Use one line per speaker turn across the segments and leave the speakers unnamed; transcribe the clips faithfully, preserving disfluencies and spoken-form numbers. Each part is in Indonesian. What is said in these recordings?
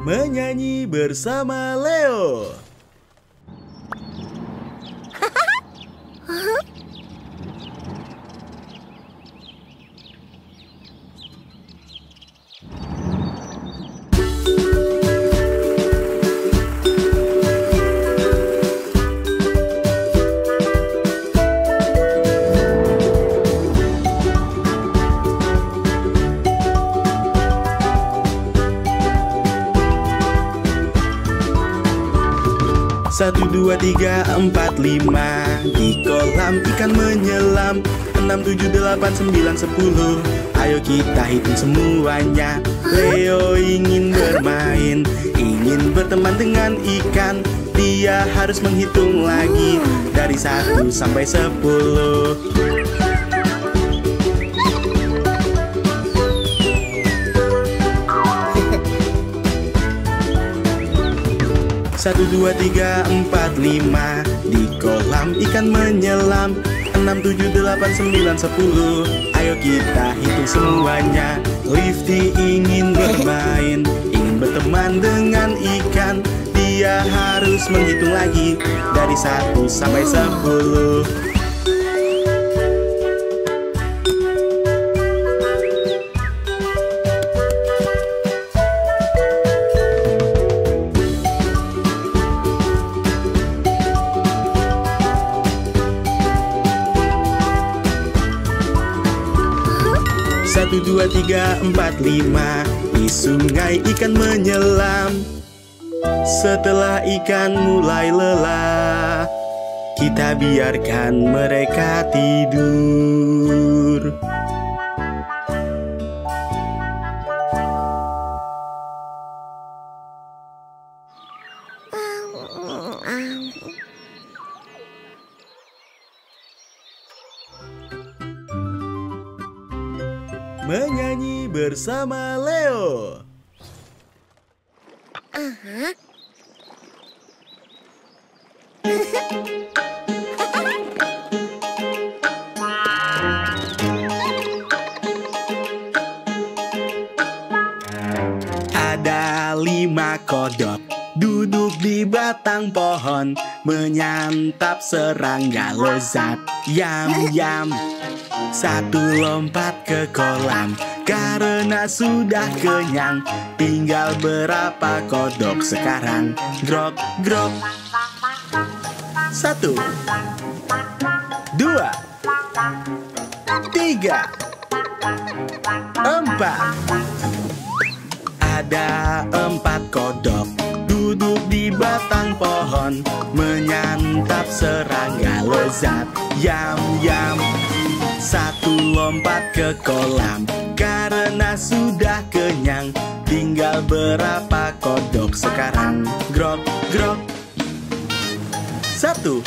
Menyanyi bersama Leo. Satu, dua, tiga, empat, lima. Di kolam ikan menyelam. Enam, tujuh, delapan, sembilan, sepuluh. Ayo kita hitung semuanya. Leo ingin bermain, ingin berteman dengan ikan. Dia harus menghitung lagi dari satu sampai sepuluh. Satu, dua, tiga, empat, lima. Di kolam ikan menyelam. Enam, tujuh, delapan, sembilan, sepuluh. Ayo kita hitung semuanya. Lifty ingin bermain, ingin berteman dengan ikan. Dia harus menghitung lagi dari satu sampai sepuluh. Satu, dua, tiga, empat, lima. Di sungai ikan menyelam. Setelah ikan mulai lelah, kita biarkan mereka tidur. Menyanyi bersama Leo.
Aha.
Ada lima kodok duduk di batang pohon, menyantap serangga lezat. Yam yam. Satu lompat ke kolam karena sudah kenyang. Tinggal berapa kodok sekarang? Grok grok. Satu, dua, tiga, empat. Ada empat kodok duduk di batang pohon, menyantap serangga lezat. Yam yam. Satu lompat ke kolam karena sudah kenyang. Tinggal berapa kodok sekarang? Grok grok. Satu,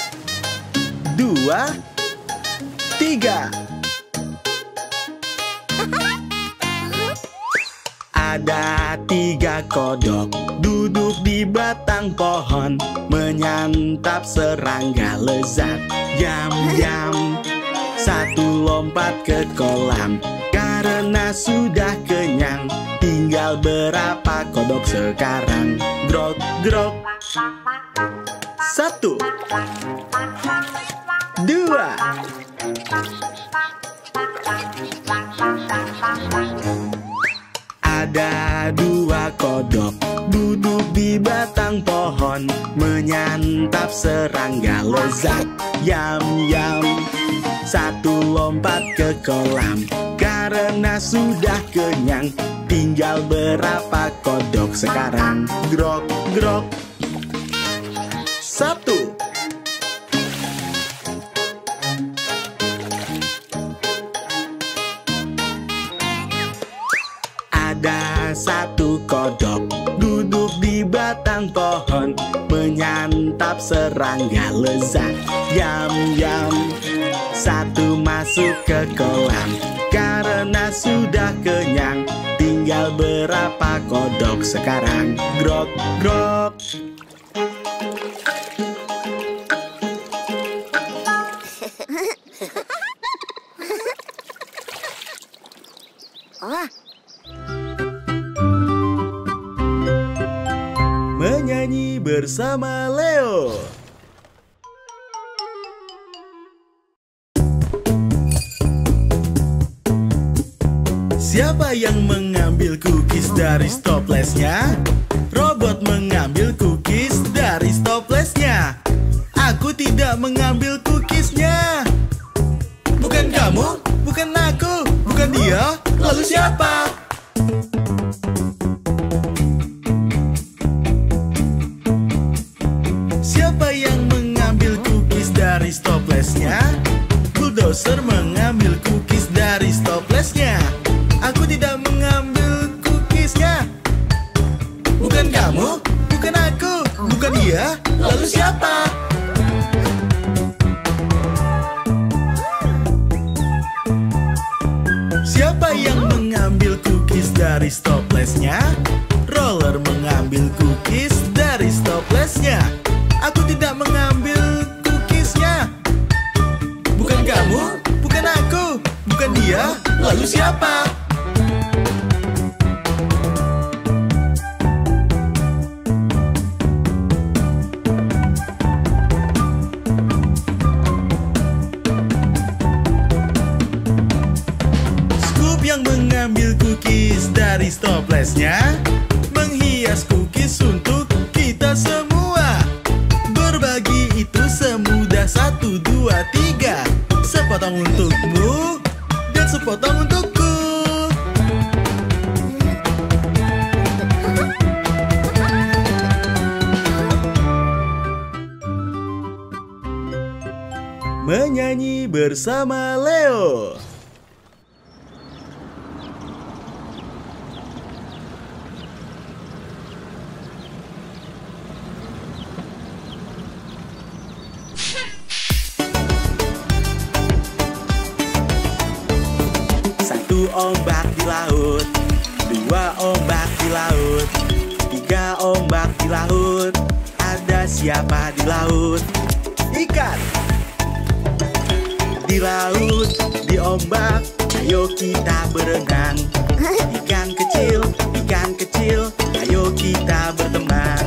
dua, tiga. Ada tiga kodok duduk di batang pohon, menyantap serangga lezat. Yam yam. Satu lompat ke kolam karena sudah kenyang. Tinggal berapa kodok sekarang? Grok grok. Satu, dua, ada dua kodok duduk di batang pohon, menyantap serangga lezat. Yam yam. Satu lompat ke kolam karena sudah kenyang. Tinggal berapa kodok sekarang? Grok grok. Satu, ada satu kodok duduk di batang pohon, menyantap serangga lezat. Yam yam. Satu masuk ke kolam karena sudah kenyang. Tinggal berapa kodok sekarang? Grok grok.
Oh.
bersama Leo. Siapa yang mengambil cookies dari stoplessnya? Robot mengambil cookies dari stoplessnya. Aku tidak mengambil cookiesnya. Bukan kamu, bukan aku, bukan dia, lalu siapa? Siapa yang mengambil cookies dari stoplessnya? Bulldozer mengambil cookies dari stoplessnya. Aku tidak mengambil cookiesnya. Bukan kamu, bukan aku, bukan dia, lalu siapa? Siapa yang mengambil cookies dari stoplessnya? Roller mengambil cookies dari stoplessnya. Aku tidak mengambil cookiesnya. Bukan kamu, bukan aku, bukan dia, lalu siapa? Mengambil cookies dari stoplessnya, menghias cookies untuk kita semua. Berbagi itu semudah satu, dua, tiga. Sepotong untukmu dan sepotong untukku. Menyanyi bersama Leo. Ombak di laut, dua ombak di laut, tiga ombak di laut. Ada siapa di laut? Ikan. Di laut, di ombak, ayo kita berenang. Ikan kecil, ikan kecil, ayo kita berteman.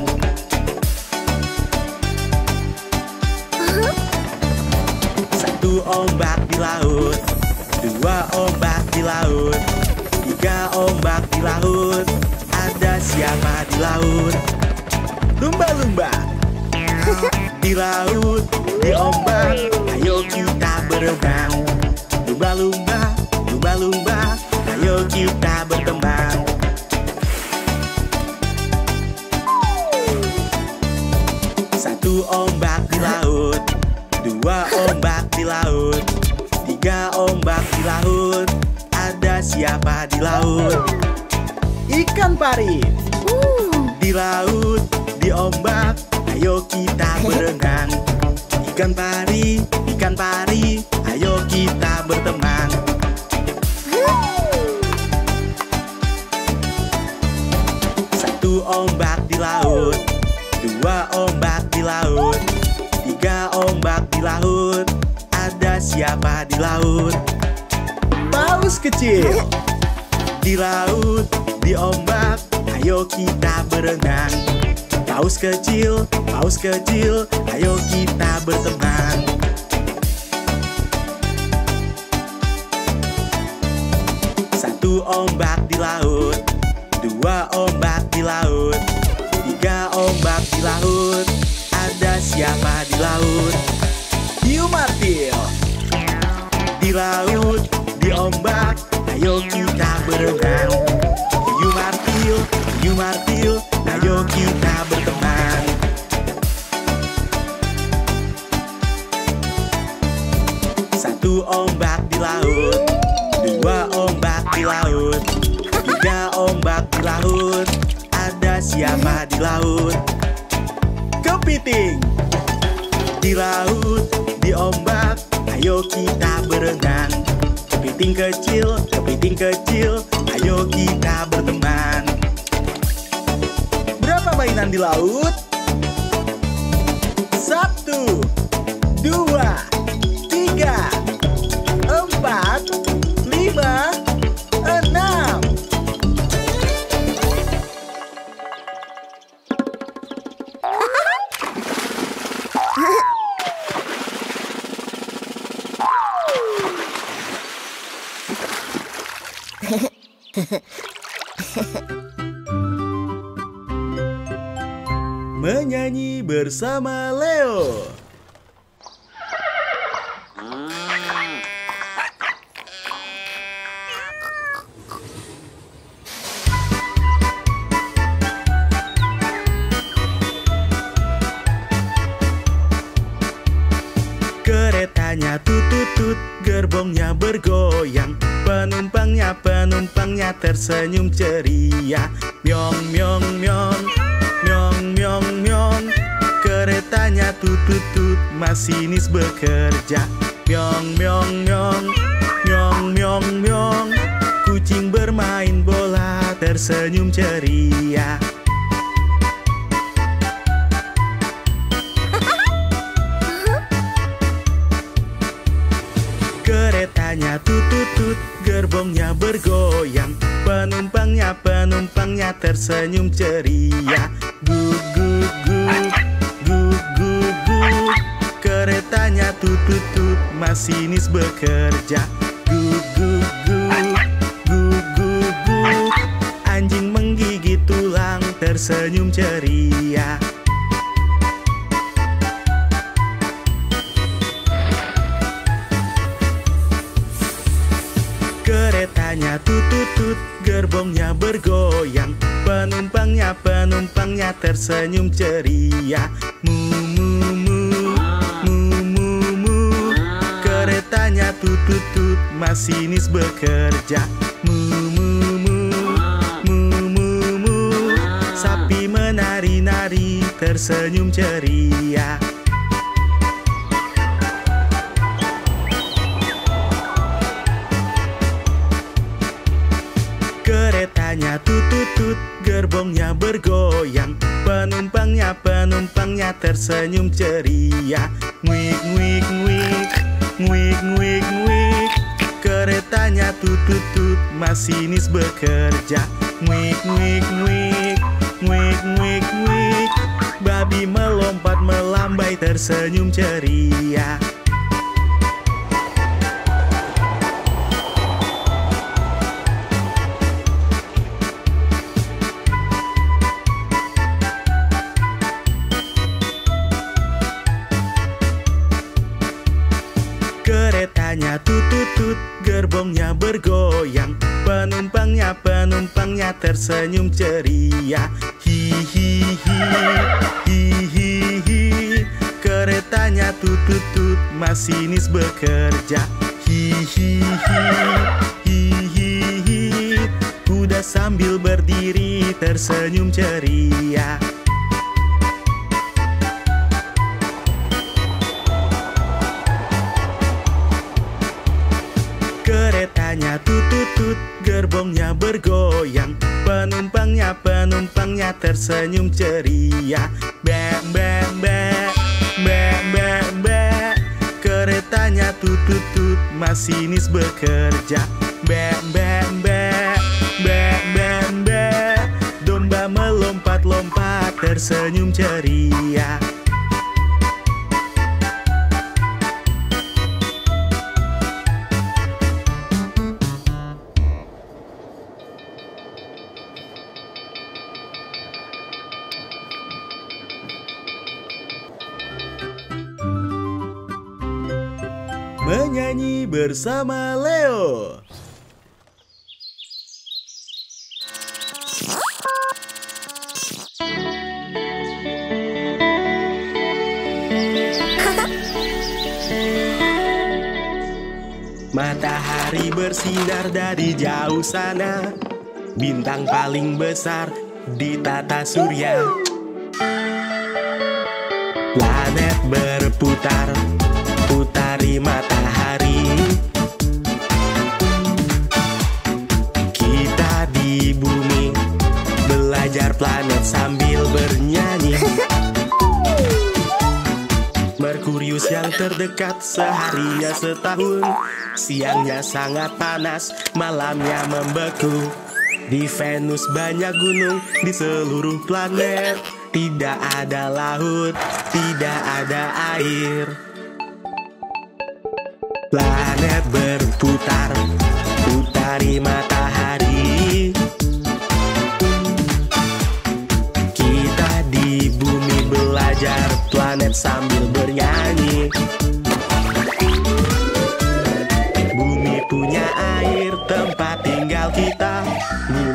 Satu ombak di laut, dua ombak di laut, tiga ombak di laut. Ada siapa di laut? Lumba-lumba. Di laut, di ombak, ayo kita berenang. Lumba-lumba, lumba-lumba, ayo kita berteman. Satu ombak di laut, dua ombak di laut, tiga ombak di laut. Ada siapa di laut? Ikan pari. Di laut, di ombak, ayo kita berenang. Ikan pari, ikan pari, ayo kita berteman. Satu ombak di laut, dua ombak di laut, tiga ombak di laut. Ada siapa di laut? Paus kecil. Di laut, di ombak, ayo kita berenang. Paus kecil, paus kecil, ayo kita berteman. Satu ombak di laut, dua ombak di laut, tiga ombak di laut. Ada siapa di laut? Hiu martil. Di laut, di ombak, ayo kita berenang. Hiu martil, hiu martil, ayo kita berteman. Satu ombak di laut, dua ombak di laut, tiga ombak di laut. Ada siapa di laut? Kepiting. Di laut, di ombak, ayo kita berenang. Kepiting kecil, kepiting kecil, ayo kita berteman. Berapa mainan di laut? Satu, dua, tiga, empat, lima, enam. Menyanyi bersama Leo. Keretanya tutut-tut, gerbongnya bergoyang. Penumpangnya, penumpangnya tersenyum ceria. Myong, myong, myong, myong, myong, myong. Keretanya tutut-tut, masinis bekerja. Myong, myong, myong, myong, myong, myong. Kucing bermain bola tersenyum ceria. Keretanya tutut-tut, gerbongnya bergoyang. Penumpangnya, penumpangnya tersenyum ceria. Gug, gug, gug, gug, gug, gug. Keretanya tutut-tut, masinis bekerja. Gug, gug, gug, gug, gug, gug. Anjing menggigit tulang tersenyum ceria. Keretanya tutut-tut, gerbongnya bergoyang. Penumpangnya, penumpangnya tersenyum ceria. Mu, mu, mu, mu, mu, mu. Keretanya tutut-tut, masinis bekerja. Mu, mu, mu, mu, mu, mu. Sapi menari-nari tersenyum ceria. Keretanya tutut-tut, gerbongnya bergoyang. Penumpangnya, penumpangnya tersenyum ceria. Nguik, nguik, nguik, nguik, nguik, nguik. Keretanya tutut-tut, masinis bekerja. Nguik, nguik, nguik, nguik, nguik, nguik. Babi melompat melambai tersenyum ceria. Keretanya tutut-tut, gerbongnya bergoyang. Penumpangnya, penumpangnya tersenyum ceria. Hi, hi, hi, hi, hi, hi. Keretanya tutut-tut, masinis bekerja. Hi, hi, hi, hi, hi, hi. Kuda sambil berdiri tersenyum ceria. Keretanya tutut-tut, gerbongnya bergoyang. Penumpangnya, penumpangnya tersenyum ceria. Bek, bek, bek, bek, bek, bek. Keretanya tutut-tut, masinis bekerja. Bek, bek, bek, bek, bek, bek. Domba melompat-lompat tersenyum ceria. Menyanyi bersama Leo. Matahari bersinar dari jauh sana. Bintang paling besar di tata surya. Planet berputar, putari matahari. Kita di bumi belajar planet sambil bernyanyi. Merkurius yang terdekat seharinya setahun. Siangnya sangat panas, malamnya membeku. Di Venus banyak gunung, di seluruh planet tidak ada laut, tidak ada air. Planet berputar, putari matahari.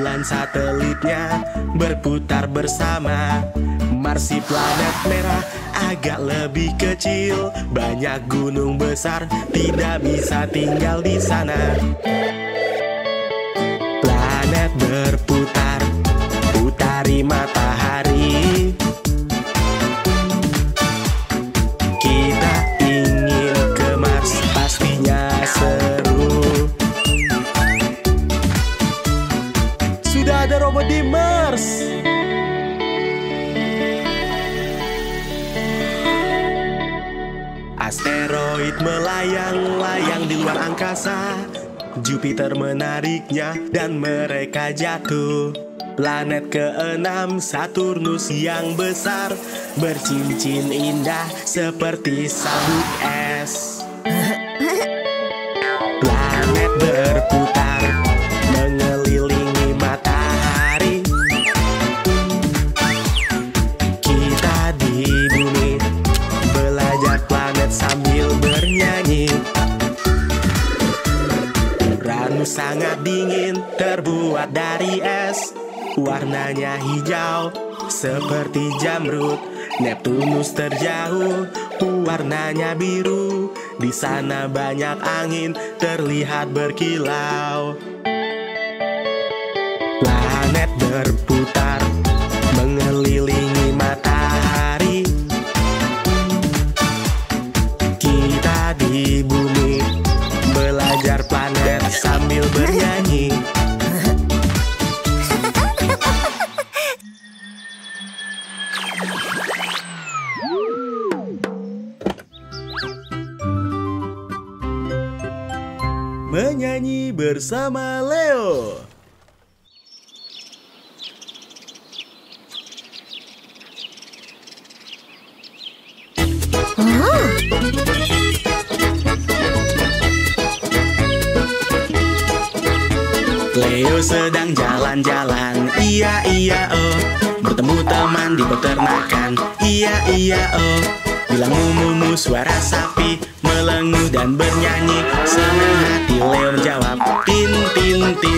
bulan satelitnya berputar bersama. Mars si planet merah agak lebih kecil, banyak gunung besar tidak bisa tinggal di sana. Planet berputar, putari matahari. Kita ingin ke Mars, pastinya seru. Sudah ada robot di Mars. Asteroid melayang-layang di luar angkasa. Jupiter menariknya dan mereka jatuh. Planet keenam Saturnus yang besar, bercincin indah seperti sabuk es. Planet berputar mengelilingi matahari. Kita di bumi belajar planet sambil bernyanyi. Uranus sangat dingin, terbuat dari es. Warnanya hijau seperti jamrut. Neptunus terjauh, warnanya biru. Di sana banyak angin, terlihat berkilau. Planet berputar mengelilingi matahari. Kita di bumi belajar planet sambil bernyanyi. Menyanyi bersama Leo. Leo sedang jalan-jalan, iya iya oh. Bertemu teman di peternakan, iya iya oh. Bilang mumu suara sapi melenguh dan bernyanyi. Senang hati Leo menjawab, tin tin tin.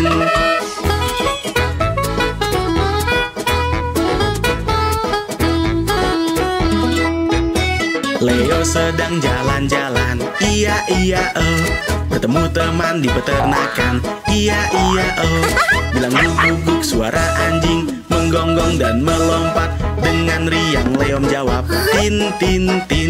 Leo sedang jalan-jalan, iya iya oh. Bertemu teman di peternakan, iya iya oh. Bilang guguk suara anjing menggonggong dan melompat. Dengan riang Leo menjawab, tin tin tin.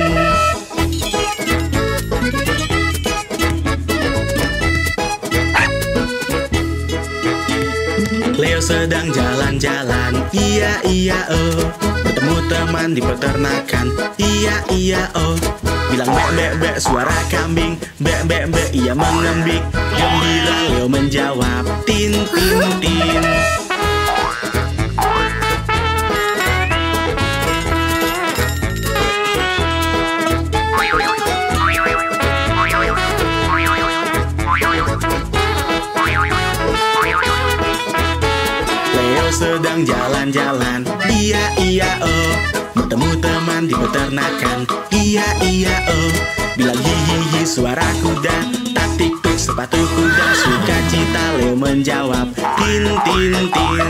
Leo sedang jalan-jalan, iya iya oh. Bertemu teman di peternakan, iya iya oh. Bilang bek bek bek suara kambing, bek bek bek ia mengembik. Gembira Leo menjawab, tin tin tin. Leo sedang jalan-jalan, iya iya oh. Bertemu teman di peternakan, iya iya oh. Bilang hihihi suara kuda, tatik tuk sepatu kuda. Sukacita Leo menjawab, tin tin tin.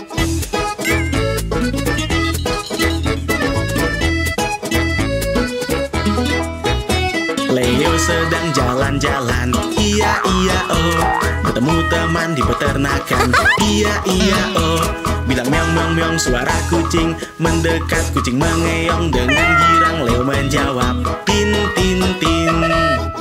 Leo sedang jalan-jalan, iya iya oh. Bertemu teman di peternakan, iya iya oh. Bilang meong meong meong suara kucing mendekat, kucing mengeong. Dengan girang Leo menjawab, tin tin tin.